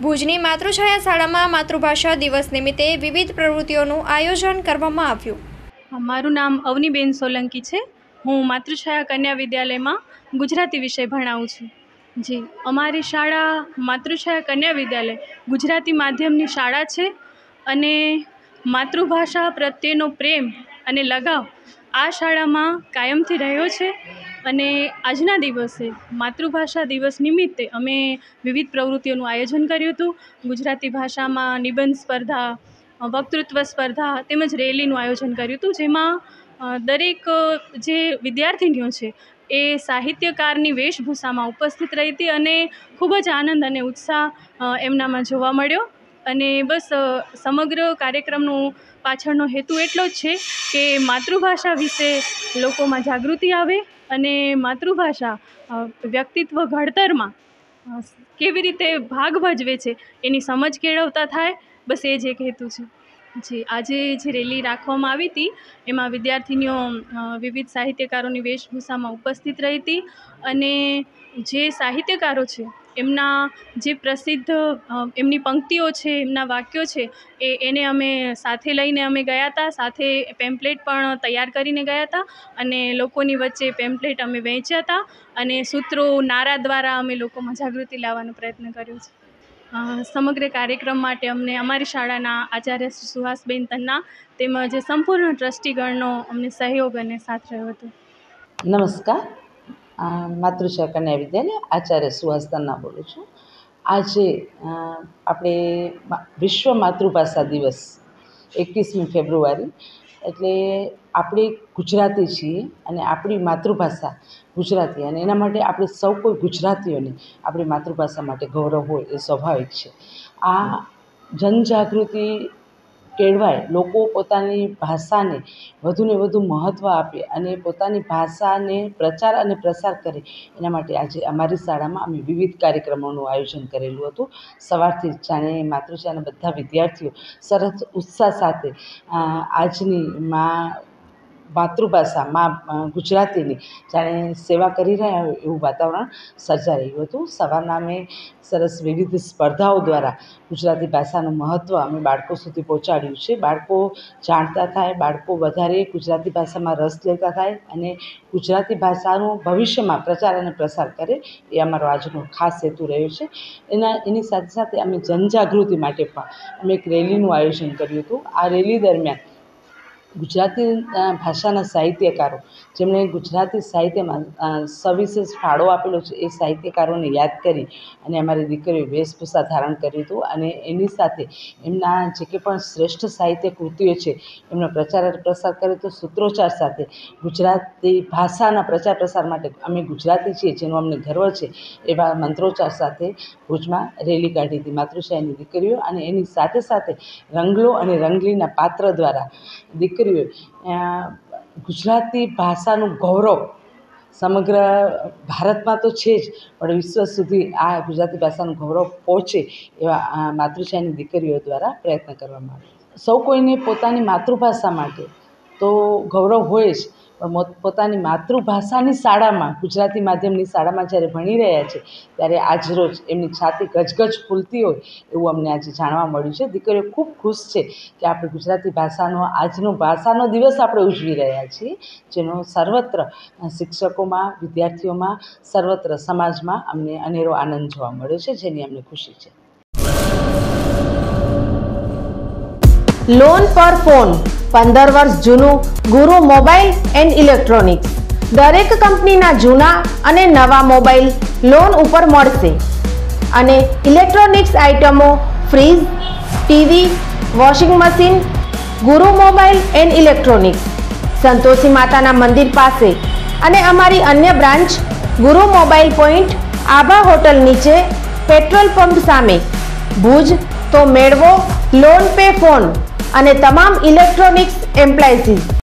ભુજની માતૃછાયા શાળામાં માતૃભાષા દિવસ નિમિત્તે વિવિધ પ્રવૃત્તિઓનું આયોજન કરવામાં આવ્યું. મારું નામ અવનીબેન સોલંકી છે. હું માતૃછાયા કન્યા વિદ્યાલયમાં ગુજરાતી વિષય ભણાવું છું. જી, અમારી શાળા માતૃછાયા કન્યા વિદ્યાલય ગુજરાતી માધ્યમની શાળા છે અને માતૃભાષા પ્રત્યેનો પ્રેમ અને લગાવ આ શાળામાં કાયમથી રહ્યો છે. અને આજના દિવસે માતૃભાષા દિવસ નિમિત્તે અમે વિવિધ પ્રવૃત્તિઓનું આયોજન કર્યું હતું. ગુજરાતી ભાષામાં નિબંધ સ્પર્ધા, વક્તૃત્વ સ્પર્ધા તેમજ રેલીનું આયોજન કર્યું હતું, જેમાં દરેક જે વિદ્યાર્થીનીઓ છે એ સાહિત્યકારની વેશભૂષામાં ઉપસ્થિત રહી હતી અને ખૂબ જ આનંદ અને ઉત્સાહ એમનામાં જોવા મળ્યો. અને બસ સમગ્ર કાર્યક્રમનો પાછળનો હેતુ એટલો જ છે કે માતૃભાષા વિશે લોકોમાં જાગૃતિ આવે અને માતૃભાષા વ્યક્તિત્વ ઘડતરમાં કેવી રીતે ભાગ ભજવે છે એની સમજ કેળવતા થાય. બસ એ જ એક હેતુ છે. જી, આજે જે રેલી રાખવામાં આવી હતી એમાં વિદ્યાર્થીનીઓ વિવિધ સાહિત્યકારોની વેશભૂષામાં ઉપસ્થિત રહી હતી અને જે સાહિત્યકારો છે એમના જે પ્રસિદ્ધ એમની પંક્તિઓ છે, એમના વાક્યો છે એને અમે સાથે લઈને અમે ગયા હતા. સાથે પેમ્પલેટ પણ તૈયાર કરીને ગયા હતા અને લોકોની વચ્ચે પેમ્પલેટ અમે વહેંચ્યા હતા અને સૂત્રો, નારા દ્વારા અમે લોકોમાં જાગૃતિ લાવવાનો પ્રયત્ન કર્યો છે. સમગ્ર કાર્યક્રમ માટે અમને અમારી શાળાના આચાર્ય શ્રી સુહાસબેન તન્ના તેમજ સંપૂર્ણ ટ્રસ્ટીગણનો અમને સહયોગ અને સાથ રહ્યો હતો. નમસ્કાર, માતૃછાયા કન્યા વિદ્યાલય આચાર્ય સુહાસ તન્ના બોલું છું. આજે આપણે વિશ્વ માતૃભાષા દિવસ 21મી ફેબ્રુઆરી, એટલે આપણે ગુજરાતી છીએ અને આપણી માતૃભાષા ગુજરાતી, અને એના માટે આપણે સૌ કોઈ ગુજરાતીઓને આપણી માતૃભાષા માટે ગૌરવ હોય એ સ્વાભાવિક છે. આ જનજાગૃતિ કેળવાય, લોકો પોતાની ભાષાને વધુને વધુ મહત્ત્વ આપે અને પોતાની ભાષાને પ્રચાર અને પ્રસાર કરે, એના માટે આજે અમારી શાળામાં અમે વિવિધ કાર્યક્રમોનું આયોજન કરેલું હતું. સવારથી જાણે માતૃછાયાના બધા વિદ્યાર્થીઓ સરસ ઉત્સાહ સાથે આજની માતૃભાષા ગુજરાતીની જાણે સેવા કરી રહ્યા હોય એવું વાતાવરણ સર્જાઈ રહ્યું હતું. સવારના અમે સરસ વિવિધ સ્પર્ધાઓ દ્વારા ગુજરાતી ભાષાનું મહત્ત્વ અમે બાળકો સુધી પહોંચાડ્યું છે. બાળકો જાણતા થાય, બાળકો વધારે ગુજરાતી ભાષામાં રસ લેતા થાય અને ગુજરાતી ભાષાનો ભવિષ્યમાં પ્રચાર અને પ્રસાર કરે, એ અમારો આજનો ખાસ હેતુ રહ્યો છે. એની સાથે સાથે અમે જનજાગૃતિ માટે પણ અમે એક રેલીનું આયોજન કર્યું હતું. આ રેલી દરમિયાન ગુજરાતી ભાષાના સાહિત્યકારો, જેમણે ગુજરાતી સાહિત્યમાં સવિશેષ ફાળો આપેલો છે, એ સાહિત્યકારોને યાદ કરી અને અમારી દીકરીઓએ વેશભૂષા ધારણ કર્યું હતું. અને એની સાથે એમના જે કંઈ પણ શ્રેષ્ઠ સાહિત્ય કૃતિઓ છે એમનો પ્રચાર અને પ્રસાર કર્યો હતો. સૂત્રોચ્ચાર સાથે ગુજરાતી ભાષાના પ્રચાર પ્રસાર માટે અમે ગુજરાતી છીએ જેનો અમને ગર્વ છે એવા મંત્રોચ્ચાર સાથે ભુજમાં રેલી કાઢી હતી માતૃછાયાની દીકરીઓ. અને એની સાથે સાથે રંગલો અને રંગલીના પાત્ર દ્વારા દીકરીઓએ ગુજરાતી ભાષાનું ગૌરવ સમગ્ર ભારતમાં તો છે જ, પણ વિશ્વ સુધી આ ગુજરાતી ભાષાનું ગૌરવ પહોંચે એવા માતૃછાયાની દીકરીઓ દ્વારા પ્રયત્ન કરવામાં આવે. સૌ કોઈને પોતાની માતૃભાષા માટે તો ગૌરવ હોય જ, પણ પોતાની માતૃભાષાની શાળામાં, ગુજરાતી માધ્યમની શાળામાં જ્યારે ભણી રહ્યા છે ત્યારે આજરોજ એમની છાતી ગજગજ ફૂલતી હોય એવું અમને આજે જાણવા મળ્યું છે. દીકરીઓ ખૂબ ખુશ છે કે આપણે ગુજરાતી આજનો ભાષાનો દિવસ આપણે ઉજવી રહ્યા છીએ, જેનો સર્વત્ર શિક્ષકોમાં, વિદ્યાર્થીઓમાં, સર્વત્ર સમાજમાં અમને અનેરો આનંદ જોવા મળ્યો છે, જેની અમને ખુશી છે. લોન પર ફોન 15 વર્ષ જૂનું ગુરુ મોબાઈલ એન્ડ ઇલેક્ટ્રોનિક્સ. દરેક કંપનીના જૂના અને નવા મોબાઈલ લોન ઉપર મળશે અને ઇલેક્ટ્રોનિક્સ આઇટમો fridge, TV, washing machine. Guru mobile and electronics, Santoshi માતાના મંદિર પાસે અને અમારી અન્ય branch Guru mobile point, Aabha hotel નીચે, પેટ્રોલ પંપ સામે, ભુજ. તો મેળવો લોન પે ફોન અને તમામ ઇલેક્ટ્રોનિક્સ એપ્લાયન્સીસ.